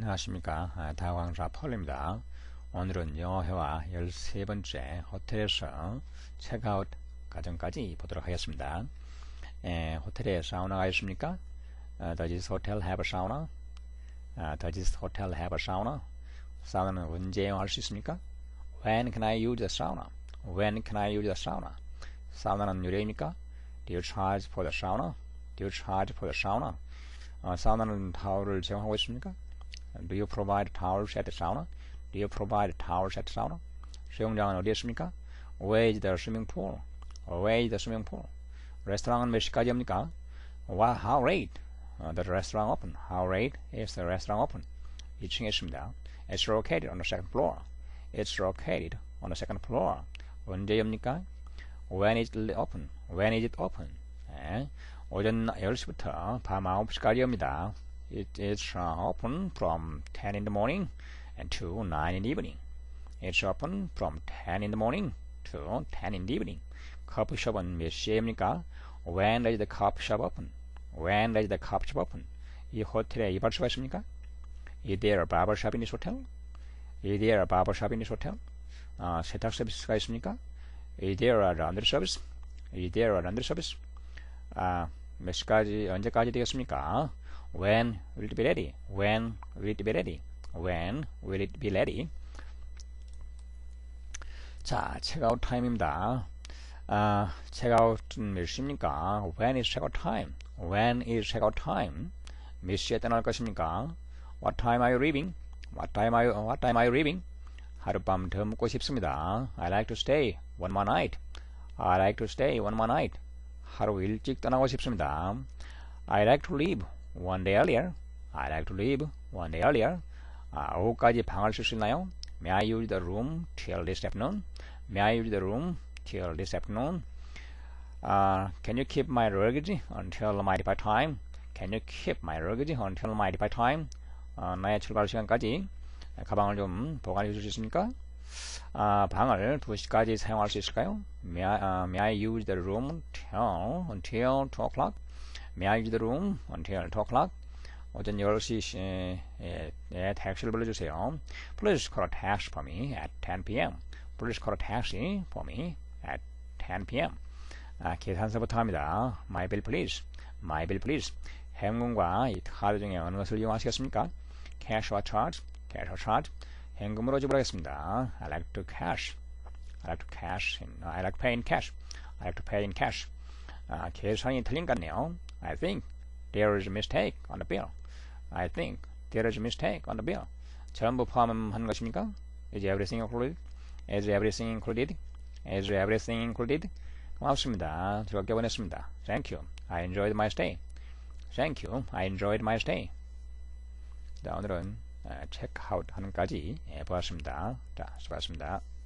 안녕하십니까. 다광사 펄입니다. 오늘은 영어회화 13번째 호텔에서 체크아웃 과정까지 보도록 하겠습니다. 호텔에 사우나가 있습니까? Does this hotel have a sauna? Does this hotel have a sauna? 사우나는 언제 이용할 수 있습니까? When can I use the sauna? When can I use the sauna? 사우나는 유료입니까? Do you charge for the sauna? Do you charge for the sauna? 사우나는 타월을 제공하고 있습니까? Do you provide towels at the sauna? Do you provide towels at the sauna? 수영장은 어디에 있습니까? Where is the swimming pool? Where is the swimming pool? 레스토랑은 몇 시까지 합니까? How late? The restaurant open. How late is the restaurant open? 2층에 있습니다. It's located on the second floor. It's located on the second floor. 언제 엽니까? When is it open? When is it open? 오전 10시부터 밤 9시까지 엽니다. It is open from 10 in the morning and to 9 in the evening. It's open from 10 in the morning to 10 in the evening. 커피숍은 몇 시에 엽니까? When does the coffee shop open? When does the coffee shop open? 이 호텔에 이발소가 있습니까? Is there a barber shop in this hotel? Is there a barber shop in this hotel? 세탁 서비스가 있습니까? Is there a laundry service? Is there a laundry service? 몇 시까지, 언제까지 되겠습니까? When will it be ready? When will it be ready? When will it be ready? 자, 체크아웃 타임입니다. 체크아웃은 몇 시입니까? When is check-out time? When is check-out time? 몇 시에 떠날 것입니까? What time are you leaving? What time are you leaving? 하룻밤 더 묵고 싶습니다. I like to stay one more night. I like to stay one more night. 하루 일찍 떠나고 싶습니다. I like to leave one day earlier. I like to leave one day earlier. 오후까지 방을 쓸 수 있나요? May I use the room till this afternoon? May I use the room till this afternoon? Can you keep my luggage until my depart time? Can you keep my luggage until my depart time? 나의 출발 시간까지 가방을 좀 보관해 줄 수 있습니까? 방을 2시까지 사용할 수 있을까요? May I use the room until 2 o'clock? May I use the room until 2 o'clock? 오전 10시에 택시를 불러주세요. Please call a taxi for me at 10 p.m. Please call a taxi for me at 10 p.m. 계산서부터 합니다. My bill please. My bill please. 현금과 이 카드 중에 어느 것을 이용하시겠습니까? Cash or charge? Cash or charge? 현금으로 지불하겠습니다. I like to cash. I like to cash. I like to pay in cash. I like to pay in cash. 계산이 틀린 것 같네요. I think there is a mistake on the bill. I think there is a mistake on the bill. 전부 포함한 것입니까? Is everything included? Is everything included? Is everything included? 고맙습니다. 즐겁게 보냈습니다. Thank you. I enjoyed my stay. Thank you. I enjoyed my stay. 자, 오늘은 체크아웃 하는까지 보았습니다. 자, 수고하셨습니다.